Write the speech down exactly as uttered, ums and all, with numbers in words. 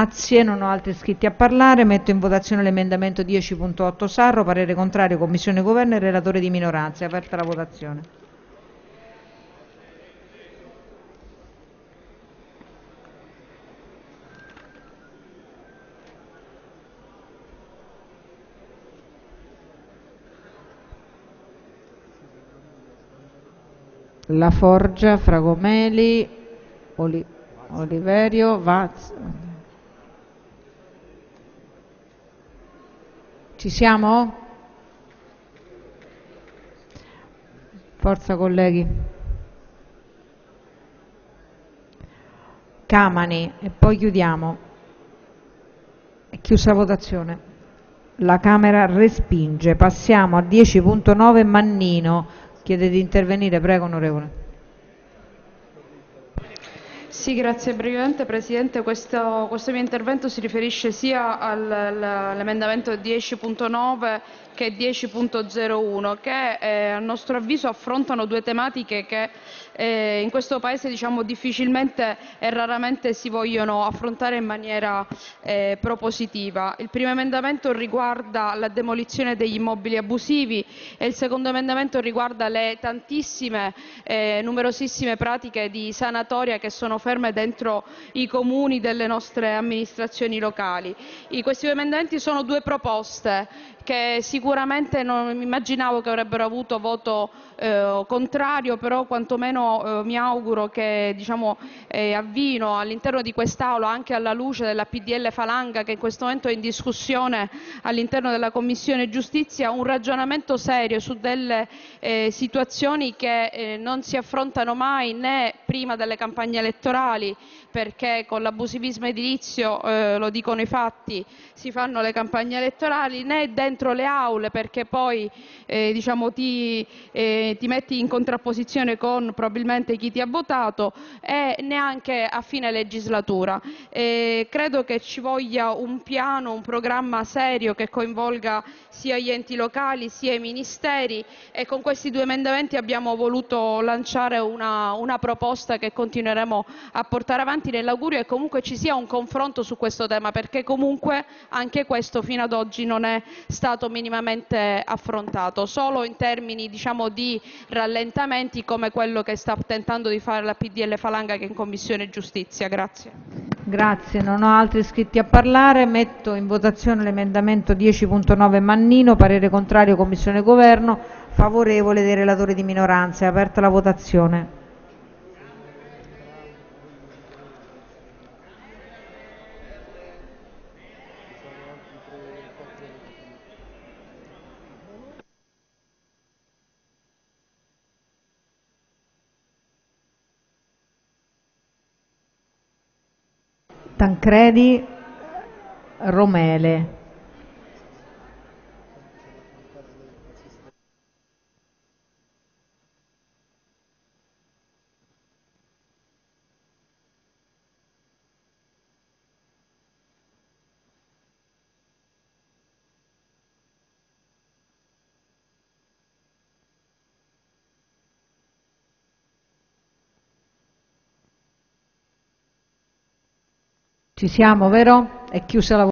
Grazie, non ho altri iscritti a parlare. Metto in votazione l'emendamento dieci punto otto Sarro, parere contrario, Commissione Governo e relatore di minoranza. È aperta la votazione. La Forgia, Fragomeli, Oli Oliverio, Vaz. Ci siamo? Forza colleghi. Camani e poi chiudiamo. È chiusa votazione. La Camera respinge. Passiamo a dieci punto nove Mannino. Chiede di intervenire, prego onorevole. Sì, grazie brevemente Presidente. Questo, questo mio intervento si riferisce sia all'emendamento dieci punto nove che dieci punto zero uno, che eh, a nostro avviso affrontano due tematiche che eh, in questo Paese diciamo, difficilmente e raramente si vogliono affrontare in maniera eh, propositiva. Il primo emendamento riguarda la demolizione degli immobili abusivi e il secondo emendamento riguarda le tantissime, eh, numerosissime pratiche di sanatoria che sono ferme dentro i comuni delle nostre amministrazioni locali. I, questi due emendamenti sono due proposte che sicuramente non immaginavo che avrebbero avuto voto eh, contrario, però quantomeno eh, mi auguro che diciamo, eh, avvino all'interno di quest'Aula, anche alla luce della P D L Falanga che in questo momento è in discussione all'interno della Commissione Giustizia, un ragionamento serio su delle eh, situazioni che eh, non si affrontano mai né prima delle campagne elettorali, perché con l'abusivismo edilizio, eh, lo dicono i fatti, si fanno le campagne elettorali, né dentro le aule, perché poi eh, diciamo, ti, eh, ti metti in contrapposizione con probabilmente chi ti ha votato, e neanche a fine legislatura. Eh, credo che ci voglia un piano, un programma serio che coinvolga sia gli enti locali sia i ministeri, e con questi due emendamenti abbiamo voluto lanciare una, una proposta che continueremo a portare avanti nell'augurio che comunque ci sia un confronto su questo tema, perché comunque anche questo fino ad oggi non è stato minimamente affrontato, solo in termini diciamo, di rallentamenti come quello che sta tentando di fare la P D L Falanga che è in Commissione Giustizia. Grazie. Grazie, non ho altri iscritti a parlare. Metto in votazione l'emendamento dieci punto nove Mannino, parere contrario Commissione Governo, favorevole dei relatori di minoranza. È aperta la votazione. Tancredi, Romele. Ci siamo, vero? È chiusa la votazione.